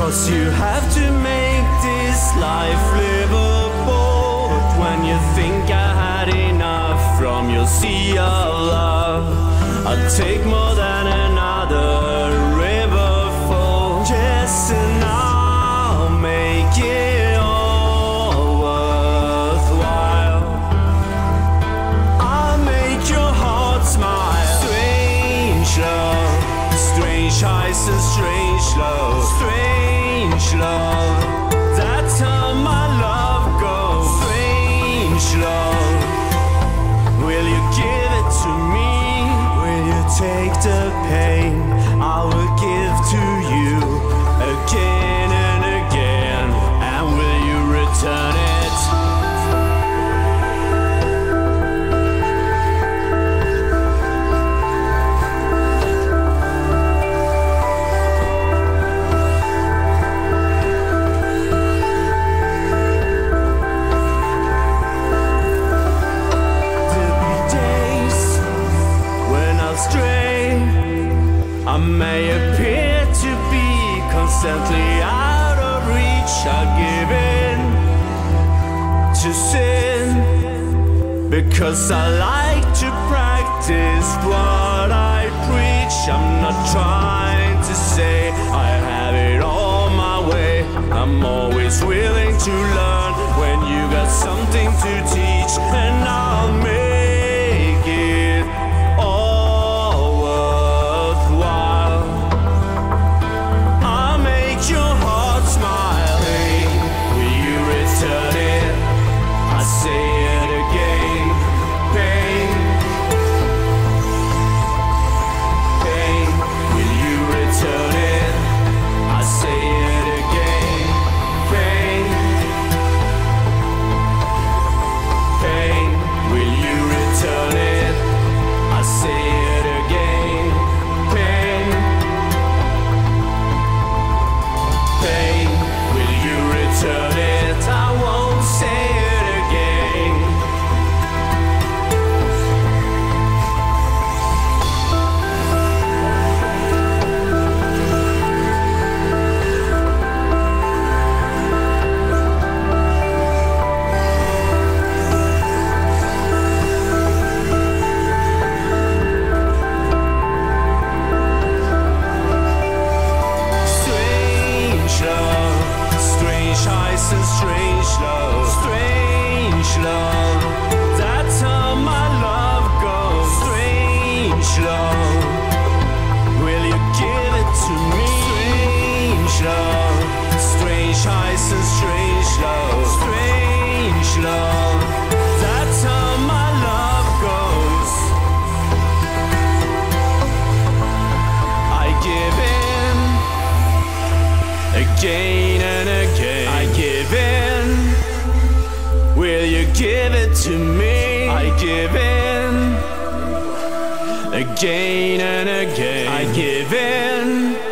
'Cause you have to make this life livable. But when you think I had enough from your sea of love, I'll take more than another river full. Yes, and I'll make it all worthwhile. I'll make your heart smile. Strange love, strange highs and strange love. Strange love, that's how my love goes. Strange love, will you give it to me? Will you take the pain I will give to you again and again? And will you return it? I may appear to be constantly out of reach. I give in to sin because I like to practice what I preach. I'm not trying to say I have it all my way. I'm always willing to learn when you got something to teach, and I'll make it all worthwhile. I'll make your heart smile. Hey, will you return it? I say it again. Pain, pain, will you return it? I say it again. Pain, pain, will you return it? I say it again. Pain, pain, will you return it? I won't say it again. Strange love, strange highs and strange love. Strange love, that's how my love goes. Strange love, will you give it to me? Strange love, strange highs and strange love. Strange love, that's how my love goes. I give in again and again. I give in. Will you give it to me? I give in again and again. I give in.